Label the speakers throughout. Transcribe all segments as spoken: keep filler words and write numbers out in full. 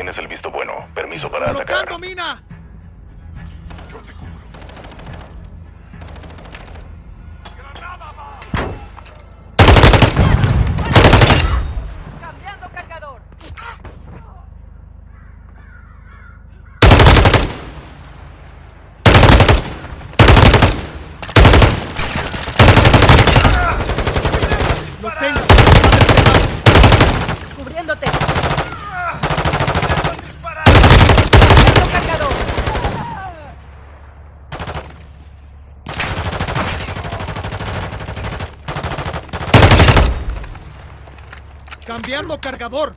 Speaker 1: tienes el visto bueno. Permiso para atacar.
Speaker 2: ¡Colocando mina!
Speaker 3: Yo te cubro. ¡Granada va!
Speaker 4: ¡Cambiando cargador!
Speaker 2: ¡Los tengo!
Speaker 4: ¡Cubriéndote!
Speaker 3: ¡Van a disparar!
Speaker 4: ¡Cambiando cargador!
Speaker 2: ¡Cambiando cargador!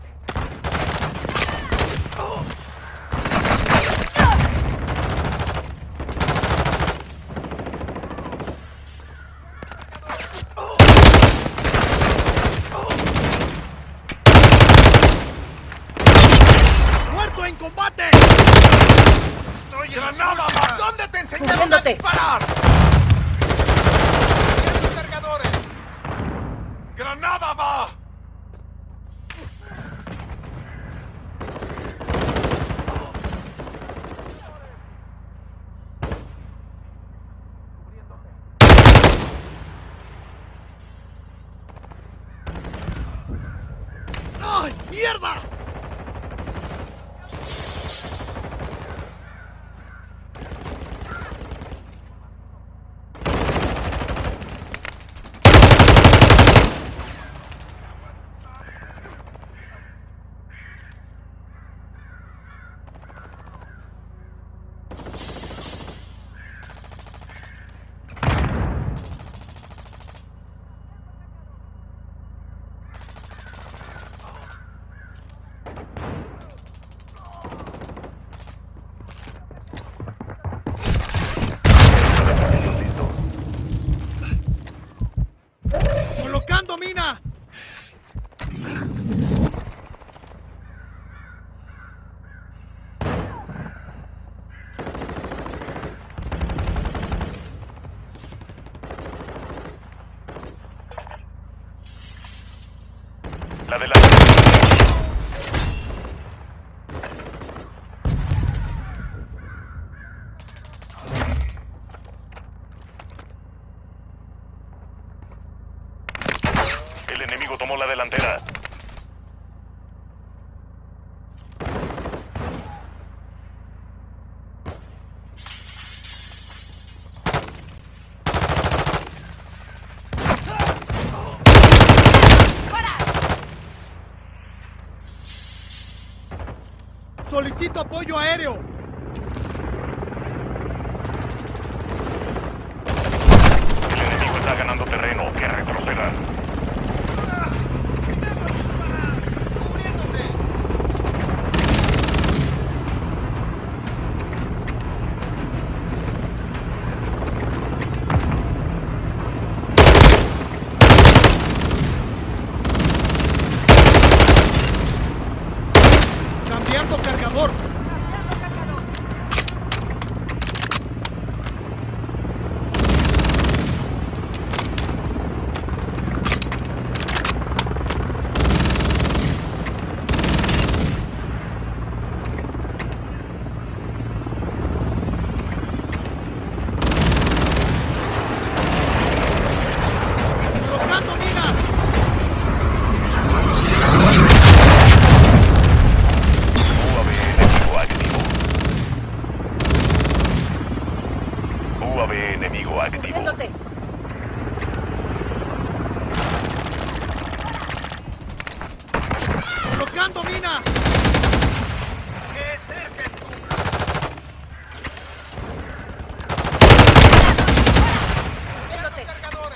Speaker 2: ¡Muerto en combate!
Speaker 3: ¡Estoy en ¡Granada va! ¿Dónde te enseñaron a
Speaker 4: Cubriéndote.
Speaker 3: disparar? ¡Esos cargadores! ¡Granada va!
Speaker 2: ¡Ay, mierda! ¡Colocando mina!
Speaker 1: La de la... El enemigo tomó la delantera.
Speaker 2: ¡Solicito apoyo aéreo!
Speaker 1: El enemigo está ganando terreno. Que retroceda.
Speaker 3: ¡Cubriéndote!
Speaker 2: ¡Cambiando cargador! ¡Colocando mina!
Speaker 1: U A V enemigo activo. U A V enemigo activo.
Speaker 4: ¡Cubriéndote!
Speaker 2: ¡Colocando mina!
Speaker 3: ¡Que cerca estuvo!
Speaker 4: ¡Cubriéndote!
Speaker 3: ¡Cargadores!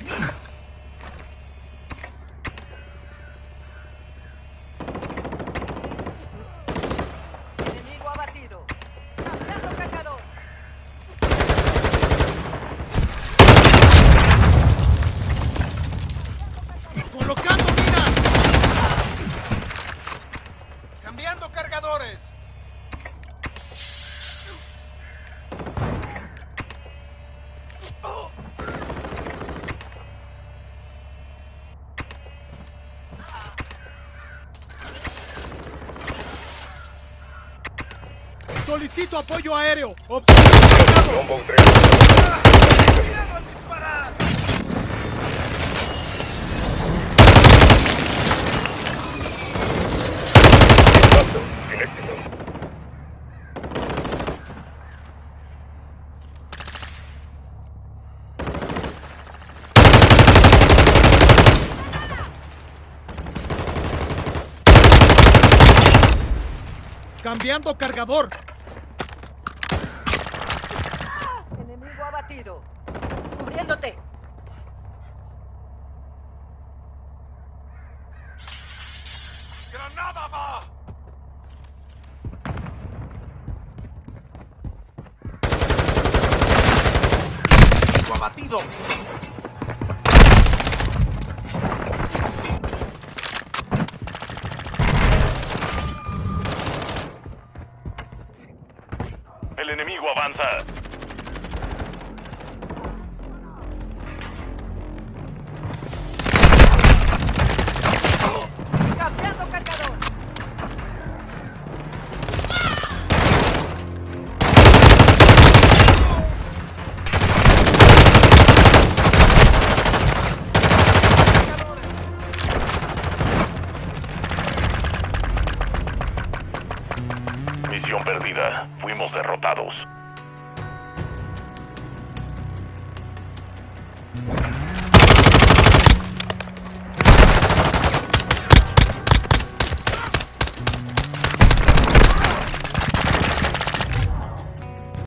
Speaker 4: ¡Enemigo abatido! ¡Cambiando cargador!
Speaker 2: Solicito apoyo aéreo. Objetivo cargado.
Speaker 5: Longbow tres.
Speaker 3: ¡Cuidado al disparar!
Speaker 5: Impacto. Sin éxito.
Speaker 2: Cambiando cargador.
Speaker 4: Enemigo abatido. Cubriéndote.
Speaker 3: ¡Granada va! ¡Abatido!
Speaker 1: El enemigo avanza.
Speaker 4: Cambiando cargador.
Speaker 1: Misión perdida. Fuimos derrotados.